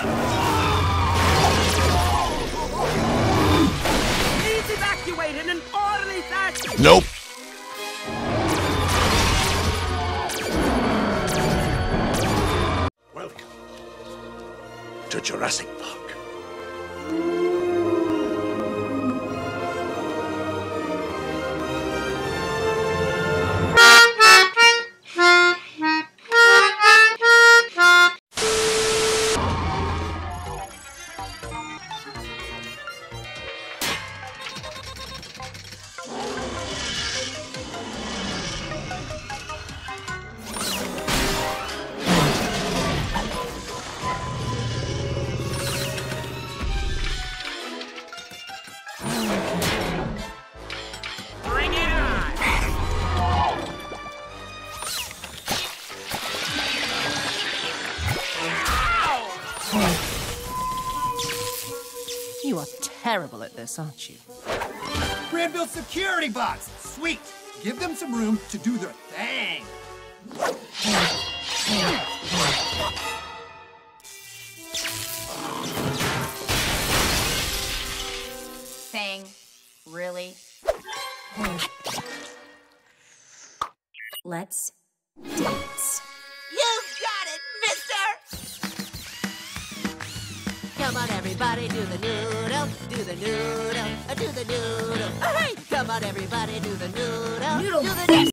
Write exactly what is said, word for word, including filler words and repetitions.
Please evacuate in an orderly fashion. Nope. Welcome to Jurassic Park. Bring it on. You are terrible at this, aren't you? Granville security box! Sweet! Give them some room to do their thing! Thing? Really? Let's dance. You got it, mister! Come on, everybody, do the noodle, do the noodle, uh, do the noodle. All right, come on, everybody, do the noodle, Noodle. do the